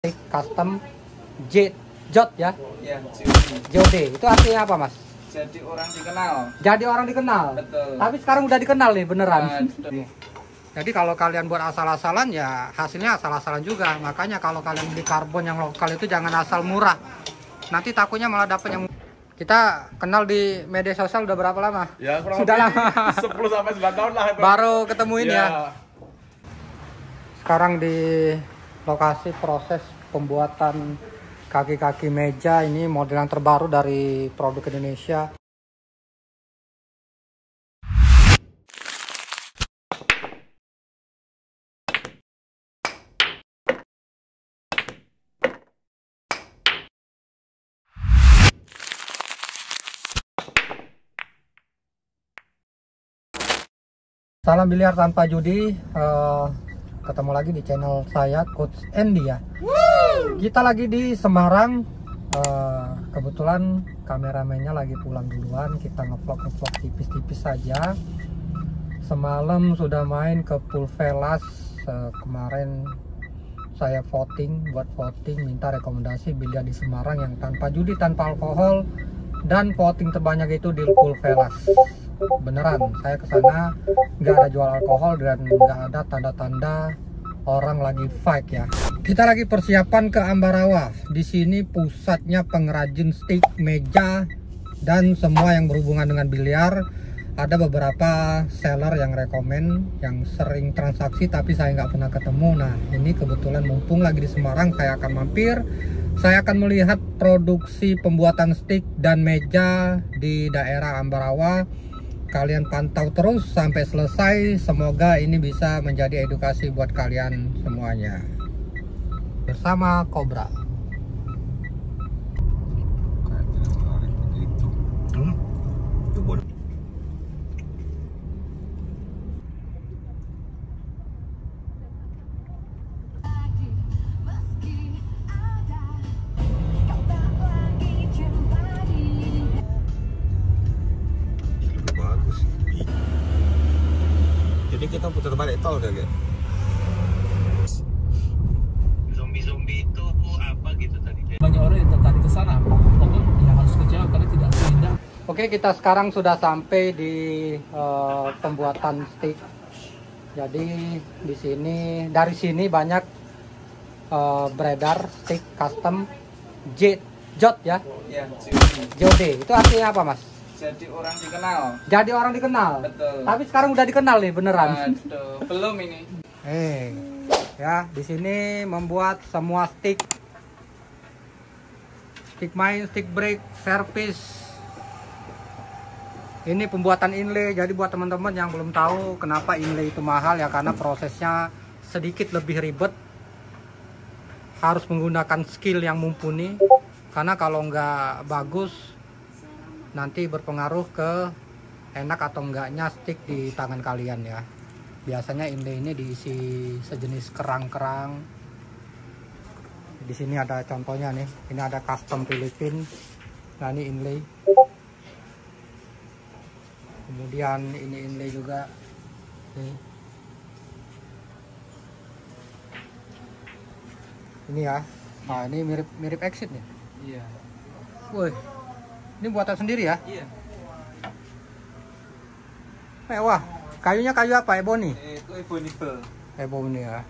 Custom JOD ya? Ya, JOD. Itu artinya apa, Mas? jadi orang dikenal. Jadi orang dikenal. Betul. Tapi sekarang udah dikenal nih beneran. Iya. Jadi kalau kalian buat asal-asalan ya hasilnya asal-asalan juga. Makanya kalau kalian beli karbon yang lokal itu jangan asal murah. Nanti takutnya malah dapet yang. Kita kenal di media sosial udah berapa lama? Ya, kurang Sudah lama. 10 sampai 9 tahun lah itu. Baru ketemuin ya. ya. Sekarang di lokasi proses pembuatan kaki-kaki meja, ini model yang terbaru dari produk Indonesia. Salam biliar tanpa judi. Ketemu lagi di channel saya, Coach Andy ya. Kita lagi di Semarang. Kebetulan kameramennya lagi pulang duluan. Kita ngevlog tipis-tipis saja. Semalam sudah main ke Pulvelas. Kemarin saya buat voting minta rekomendasi biliar di Semarang yang tanpa judi, tanpa alkohol, dan voting terbanyak itu di Pulvelas. Beneran, saya kesana nggak ada jual alkohol dan nggak ada tanda-tanda orang lagi fight ya. Kita lagi persiapan ke Ambarawa. Di sini pusatnya pengrajin stick, meja, dan semua yang berhubungan dengan biliar. Ada beberapa seller yang rekomen, yang sering transaksi tapi saya nggak pernah ketemu. Nah, ini kebetulan mumpung lagi di Semarang, saya akan mampir. Saya akan melihat produksi pembuatan stick dan meja di daerah Ambarawa. Kalian pantau terus sampai selesai. Semoga ini bisa menjadi edukasi buat kalian semuanya. Bersama Cobra. Jadi kita putar balik tol gak? Zombie itu apa gitu tadi? Banyak orang yang tertarik ke sana, tapi yang harus kecewa karena tidak seindah. Oke, kita sekarang sudah sampai di pembuatan stick. Jadi dari sini banyak beredar stick custom JOD ya? Ya, JOD. Itu artinya apa, Mas? jadi orang dikenal. Jadi orang dikenal. Betul. Tapi sekarang udah dikenal nih beneran. Aduh, belum ini. Ya, di sini membuat semua stick main, stick break, service. Ini pembuatan inlay. Jadi buat teman-teman yang belum tahu kenapa inlay itu mahal ya, karena prosesnya sedikit lebih ribet. Harus menggunakan skill yang mumpuni. Karena kalau nggak bagus nanti berpengaruh ke enak atau enggaknya stick di tangan kalian ya. Biasanya inlay ini diisi sejenis kerang-kerang. Di sini ada contohnya nih. Ini ada custom Filipin. Nah, ini inlay. Kemudian ini inlay juga. Nih. Ini ya. Nah, ini mirip exit nih. Iya. Woi. Ini buatan sendiri ya? Iya. Mewah. Kayunya kayu apa? Ebony? Itu ebonibel. Ebony ya.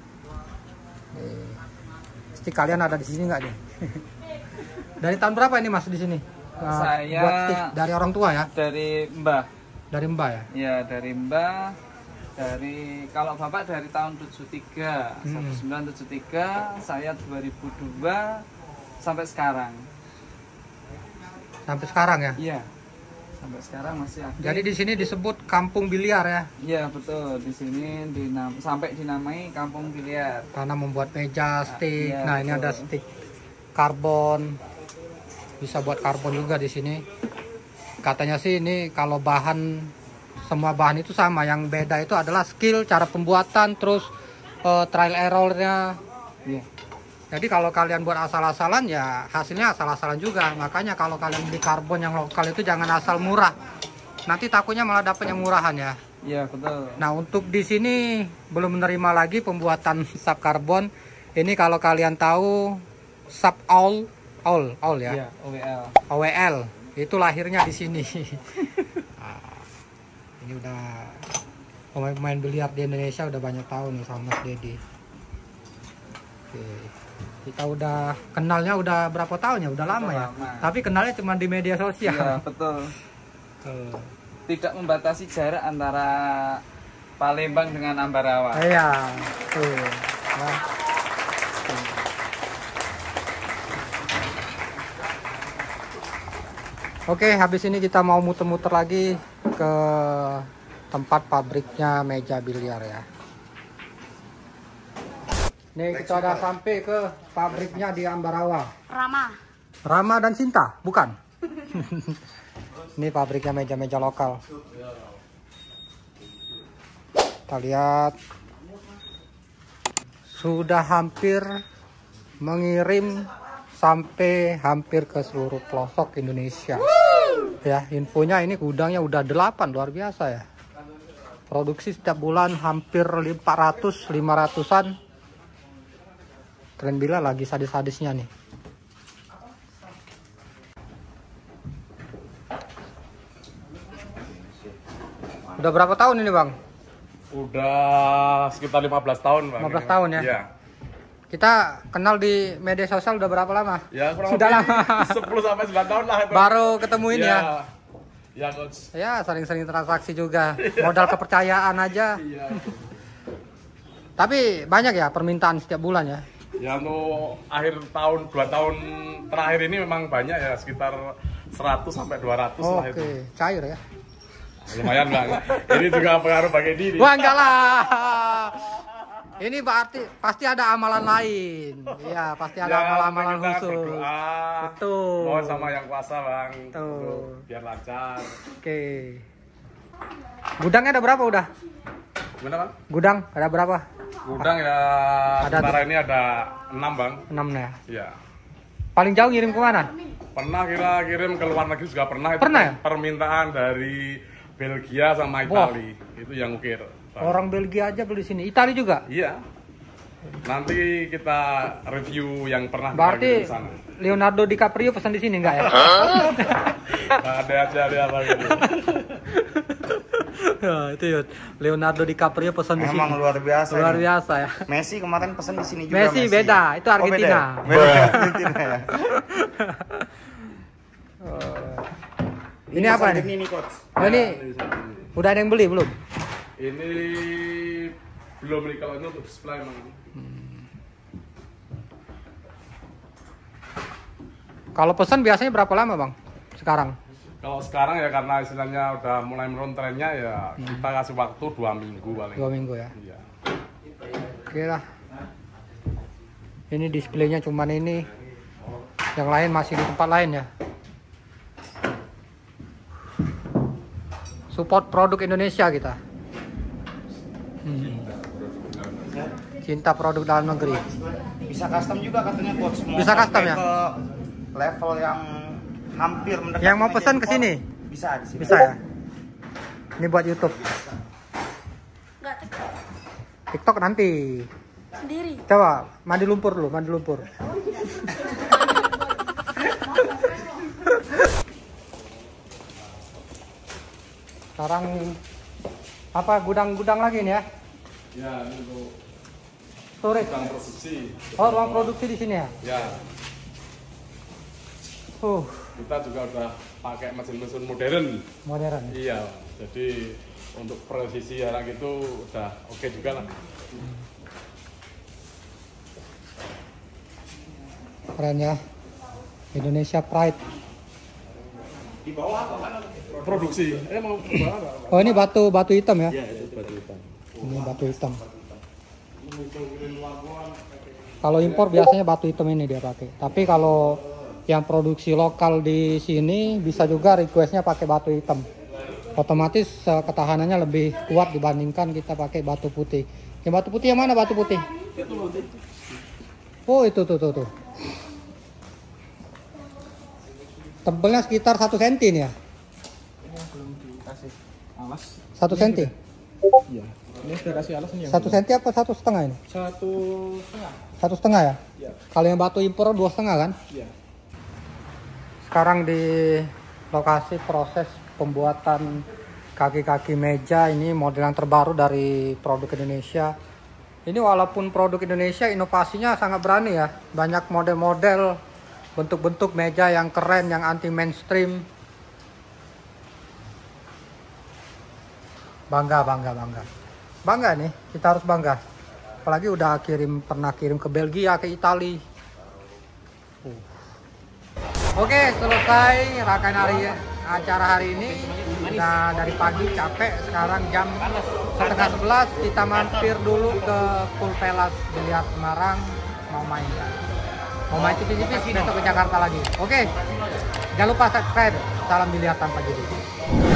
Stick kalian ada di sini nggak nih? Dari tahun berapa ini Mas di sini? Saya buat stick dari orang tua ya? Dari Mbah. Dari Mbah ya? Ya, dari Mbah. Kalau Bapak dari tahun 73, 1973, saya 2002 sampai sekarang. Sampai sekarang ya? Iya. Sampai sekarang masih aktif. Jadi di sini disebut kampung biliar ya? Iya, betul. Di sini sampai dinamai kampung biliar. Karena membuat meja, stick. Iya, Nah, ini betul. ada stick karbon. Bisa buat karbon juga di sini. Katanya sih ini kalau semua bahan itu sama. Yang beda itu adalah skill, cara pembuatan, terus trial errornya. Iya. Jadi kalau kalian buat asal-asalan ya hasilnya asal-asalan juga. Makanya kalau kalian beli karbon yang lokal itu jangan asal murah. Nanti takutnya malah dapet yang murahan ya. Iya, betul. Nah, untuk di sini belum menerima lagi pembuatan sub karbon. Ini kalau kalian tahu sub owl ya. Iya, OWL. OWL itu lahirnya di sini. Nah, ini udah pemain biliar di Indonesia udah banyak tahu nih sama Mas Dedi. Oke. Kita udah kenalnya udah berapa tahun ya? Udah lama ya. Tapi kenalnya cuma di media sosial. Iya, betul. Tidak membatasi jarak antara Palembang dengan Ambarawa. Iya, tuh. Ya. Oke, habis ini kita mau muter-muter lagi ke tempat pabriknya meja biliar ya. Nih kita udah sampai ke pabriknya di Ambarawa. Rama dan Sinta, bukan? Ini pabriknya meja-meja lokal. Kita lihat sudah hampir mengirim sampai hampir ke seluruh pelosok Indonesia. Ya, infonya ini gudangnya udah 8, luar biasa ya. Produksi setiap bulan hampir 500-500an. Kalian bilang lagi sadis-sadisnya nih. Udah berapa tahun ini, Bang? Udah sekitar 15 tahun, Bang. 15 tahun ya? Iya. Kita kenal di media sosial udah berapa lama? Ya, kurang Sudah lebih lama. 10-9 tahun lah itu. Baru ketemu ini ya? Ya, Coach. Ya, sering-sering transaksi juga. Modal kepercayaan aja. Iya. Tapi banyak ya permintaan setiap bulan ya? Ya, untuk akhir tahun, 2 tahun terakhir ini memang banyak ya, sekitar 100 sampai 200 lah itu. Oke, cair ya? Lumayan, Bang. Ini juga pengaruh bagi diri. Wah, enggak lah. Ini berarti pasti ada amalan lain. Iya, pasti ada amalan-amalan kita khusus. Berdoa, Betul. mohon sama yang kuasa, Bang. Betul. Untuk biar lancar. Oke. Gudangnya ada berapa udah? Gimana, Bang? Gudang ada berapa? Gudang ya, Ada sementara ini ada 6, Bang. 6 ya. Iya. Paling jauh ngirim kemana? Pernah kita kirim ke luar negeri juga pernah. Itu Pernah ya? permintaan dari Belgia sama Italia. Itu yang ukir. Bang. Orang Belgia aja beli sini. Italia juga? Iya. Nanti kita review yang pernah kita Berarti kirim ke sana. Leonardo DiCaprio pesan di sini enggak ya? Ada aja dia Bang. Ya, itu ya. Leonardo DiCaprio pesan di sini. Emang luar biasa. Luar ini. biasa ya. Messi kemarin pesan di sini juga. Messi beda, itu Argentina. Oh, beda ya? Beda Argentina ya. Ini apa nih? Ini nih, Coach. Oh, ini udah ada yang beli belum? Ini belum nih, kalau ini untuk display Bang. Kalau pesan biasanya berapa lama, Bang? Sekarang? Kalau sekarang ya karena istilahnya udah mulai menurun trennya ya, kita kasih waktu 2 minggu paling. 2 minggu ya. Iya. Oke lah. Ini displaynya cuman ini. Yang lain masih di tempat lain ya. Support produk Indonesia kita. Cinta produk dalam negeri. Bisa custom juga katanya, Coach. Mau Bisa custom sampai ya? Ke level yang hampir mendekati. Yang mau meja pesan ke impor, sini? Bisa di sini. Bisa ya? Ini buat YouTube. TikTok nanti. Sendiri. Coba mandi lumpur dulu, mandi lumpur. Sekarang apa gudang-gudang lagi nih ya? Ya, ini untuk Storage. ruang produksi. Oh, ruang produksi di sini ya? Ya, kita juga udah pakai mesin-mesin modern. Modern. Iya, jadi untuk presisi jarak itu udah oke juga lah. Keren ya. Indonesia Pride. Di bawah apa? Produksi. Mau ke bawah apa? Oh, ini batu hitam ya? Iya, itu batu hitam. Ini batu hitam. Kalau impor biasanya batu hitam ini dia pakai. Tapi kalau yang produksi lokal di sini bisa juga requestnya pakai batu hitam. Otomatis ketahanannya lebih kuat dibandingkan kita pakai batu putih. Yang batu putih yang mana batu putih? Oh, itu tuh. Tebelnya sekitar 1 cm nih ya? Belum dikasih alas. 1 cm? Iya. Ini sudah kasih alas nih yang 1 senti apa 1,5 ini? 1,5. 1,5 ya? Iya. Kalau yang batu impor 2,5 kan? Iya. Sekarang di lokasi proses pembuatan kaki-kaki meja, ini model yang terbaru dari produk Indonesia. Ini walaupun produk Indonesia inovasinya sangat berani ya. Banyak model-model bentuk-bentuk meja yang keren, yang anti mainstream. Bangga nih, kita harus bangga. Apalagi udah pernah kirim ke Belgia, ke Italia. Oke, selesai rangkaian acara hari ini. Udah dari pagi capek, sekarang jam 10:30 kita mampir dulu ke Cool Palace Biliar Semarang, mau main tipis-tipis, besok ke Jakarta lagi. Oke, jangan lupa subscribe. Salam biliar tanpa judi.